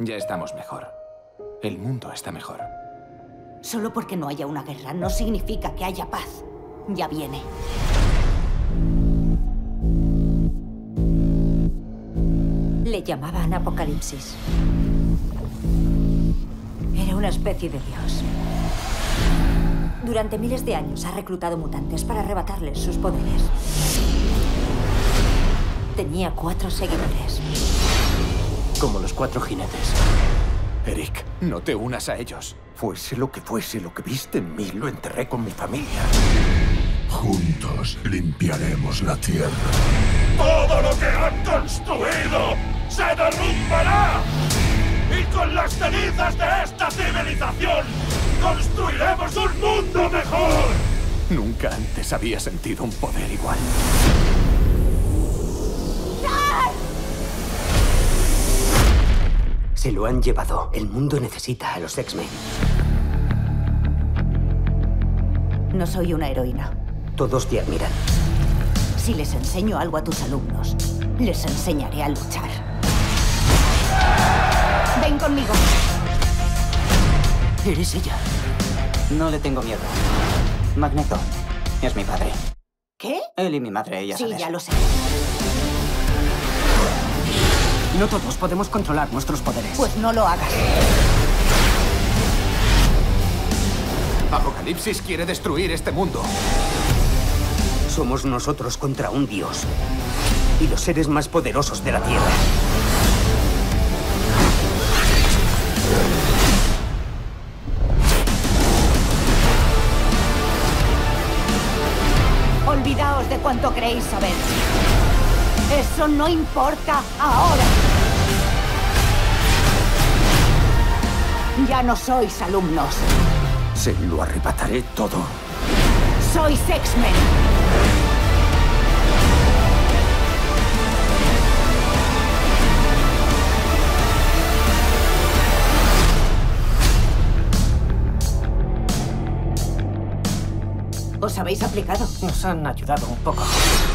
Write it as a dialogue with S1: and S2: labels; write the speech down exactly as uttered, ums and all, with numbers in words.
S1: Ya estamos mejor. El mundo está mejor.
S2: Solo porque no haya una guerra no significa que haya paz. Ya viene. Le llamaban Apocalipsis. Era una especie de dios. Durante miles de años ha reclutado mutantes para arrebatarles sus poderes. Tenía cuatro seguidores.
S3: Como los cuatro jinetes.
S1: Eric, no te unas a ellos.
S4: Fuese lo que fuese lo que viste en mí, lo enterré con mi familia.
S5: Juntos limpiaremos la tierra.
S6: ¡Todo lo que han construido se derrumbará! ¡Y con las cenizas de esta civilización construiremos un mundo mejor!
S1: Nunca antes había sentido un poder igual.
S3: Se lo han llevado. El mundo necesita a los X-Men.
S2: No soy una heroína.
S3: Todos te admiran.
S2: Si les enseño algo a tus alumnos, les enseñaré a luchar. ¡Ven conmigo!
S3: Eres ella. No le tengo miedo. Magneto es mi padre.
S2: ¿Qué?
S3: Él y mi madre, ya
S2: Sí,
S3: sabes.
S2: ya lo sé.
S3: No todos podemos controlar nuestros poderes.
S2: Pues no lo hagas.
S1: Apocalipsis quiere destruir este mundo.
S3: Somos nosotros contra un dios. Y los seres más poderosos de la Tierra.
S2: Olvidaos de cuanto creéis saber. Eso no importa ahora. Ya no sois alumnos.
S4: Se lo arrebataré todo.
S2: Sois X-Men. ¿Os habéis aplicado?
S3: Nos han ayudado un poco.